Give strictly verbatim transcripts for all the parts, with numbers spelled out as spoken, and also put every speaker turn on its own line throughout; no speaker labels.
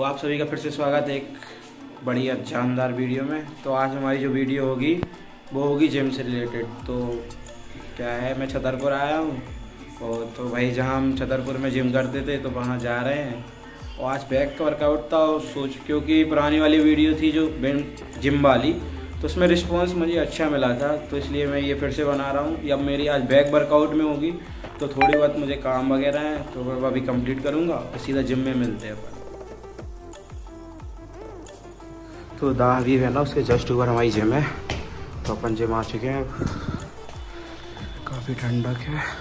आप सभी का फिर से स्वागत है एक बढ़िया शानदार वीडियो में। तो आज हमारी जो वीडियो होगी वो होगी जिम से रिलेटेड। तो क्या है, मैं छतरपुर आया हूँ और तो भाई जहाँ हम छतरपुर में जिम करते थे तो वहाँ जा रहे हैं। और आज बैक का वर्कआउट था और सोच, क्योंकि पुरानी वाली वीडियो थी जो जिम वाली, तो उसमें रिस्पॉन्स मुझे अच्छा मिला था, तो इसलिए मैं ये फिर से बना रहा हूँ। अब मेरी आज बैक वर्कआउट में होगी, तो थोड़ी बहुत मुझे काम वगैरह है तो मैं अभी कंप्लीट करूँगा और सीधा जिम में मिलते हैं अपन। तो दाह भी है ना, उसके जस्ट ऊपर हमारी जिम है। तो अपन जिम आ चुके हैं, अब काफ़ी ठंडक है।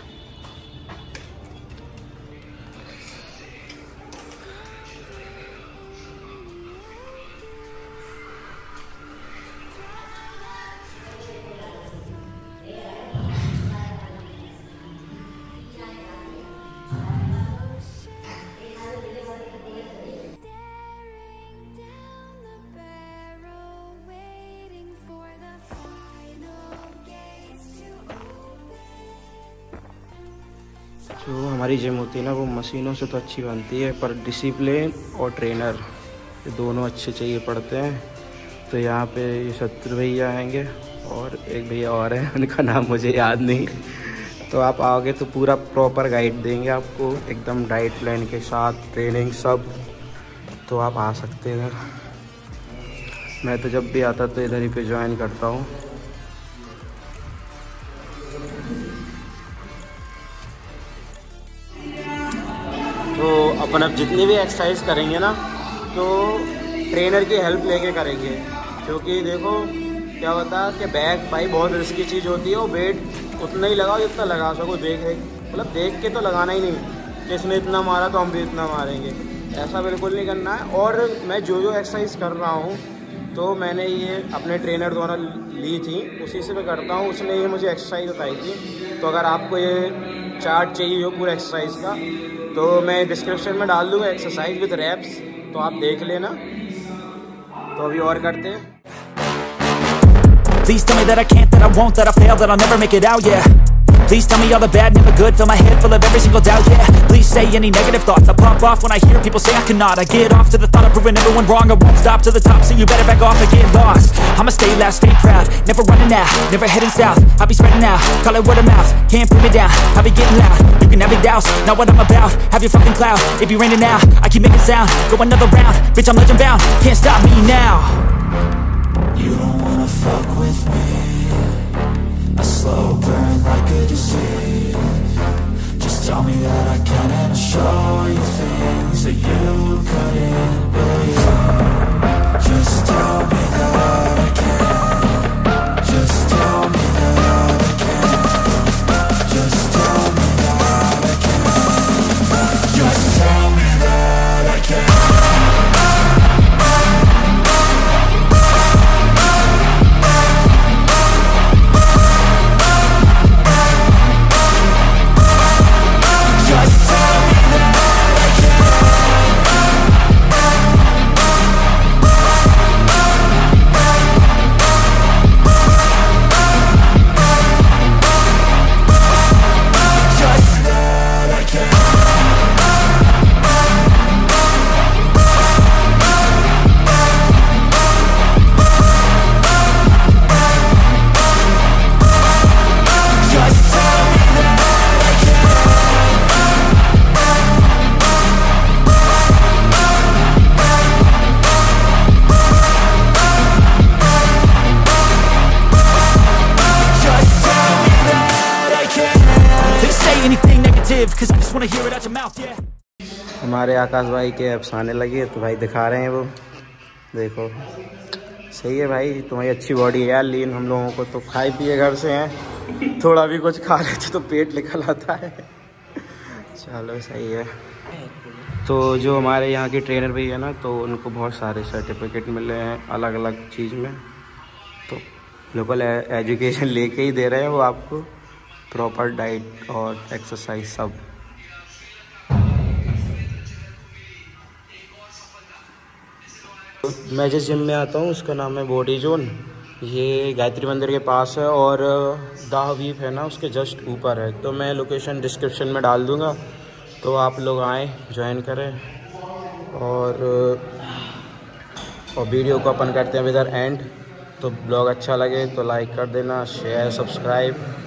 जो हमारी जिम होती है ना, वो मशीनों से तो अच्छी बनती है, पर डिसिप्लिन और ट्रेनर ये दोनों अच्छे चाहिए पड़ते हैं। तो यहाँ पे ये शत्रु भैया आएंगे और एक भैया और हैं, उनका नाम मुझे याद नहीं। तो आप आओगे तो पूरा प्रॉपर गाइड देंगे आपको, एकदम डाइट प्लान के साथ, ट्रेनिंग सब। तो आप आ सकते हैं इधर। मैं तो जब भी आता तो इधर ही पे ज्वाइन करता हूँ। तो अपन अब जितनी भी एक्सरसाइज करेंगे ना, तो ट्रेनर की हेल्प लेके करेंगे, क्योंकि देखो क्या होता है कि बैक भाई बहुत रिस्की चीज़ होती है। और वेट उतना ही लगाओ जितना लगा सको, देख देख मतलब देख के तो लगाना ही नहीं कि इसने इतना मारा तो हम भी इतना मारेंगे, ऐसा बिल्कुल नहीं करना है। और मैं जो जो एक्सरसाइज कर रहा हूँ तो मैंने ये अपने ट्रेनर द्वारा ली थी, उसी से मैं करता हूँ, उसने ये मुझे एक्सरसाइज बताई थी। तो अगर आपको ये चार्ट चाहिए हो पूरा एक्सरसाइज का, तो मैं डिस्क्रिप्शन में डाल दूँगा एक्सरसाइज विद रैप्स, तो आप देख लेना। तो अभी और करते हैं।
Please tell me that I can't, that I won't, that I fail, that I'll never make it out, yeah. Please tell me all the bad, never good, fill my head full of every single doubt, yeah. Please say any negative thoughts, I pop off when I hear people say I cannot. I get off to the thought of proving everyone wrong, I won't stop to the top, so you better back off and get lost. I'ma stay loud, stay proud, never running out, never heading south. I'll be spreading out, call it word of mouth, can't put me down, I'll be getting loud. You can have your doubts, not what I'm about, have your fucking clout. It be raining now, I keep making sound, go another round, bitch I'm legend bound, can't stop me now. You don't wanna fuck with me, a slow burn like a disease. Just tell me that I can and I'll show you things that you couldn't believe. Just tell me that I can. Just tell me that I can. Just tell me that I can. Just tell me that I can.
हमारे आकाश भाई के apps आने लगे, तो भाई दिखा रहे हैं वो, देखो सही है भाई, तुम्हारी अच्छी बॉडी है यार। लीन हम लोगों को तो खाए पिए घर से हैं, थोड़ा भी कुछ खा लेते तो पेट निकल आता है। चलो सही है। तो जो हमारे यहाँ के ट्रेनर भी है ना, तो उनको बहुत सारे सर्टिफिकेट मिले हैं अलग अलग चीज़ में, तो लोकल एजुकेशन लेके ही दे रहे हैं वो आपको, प्रॉपर डाइट और एक्सरसाइज सब। मैं जिस जिम में आता हूँ उसका नाम है बॉडी जोन, ये गायत्री मंदिर के पास है और दाह वीप है ना उसके जस्ट ऊपर है। तो मैं लोकेशन डिस्क्रिप्शन में डाल दूँगा, तो आप लोग आएँ, ज्वाइन करें। और और वीडियो को अपन करते हैं इधर एंड। तो ब्लॉग अच्छा लगे तो लाइक कर देना, शेयर, सब्सक्राइब।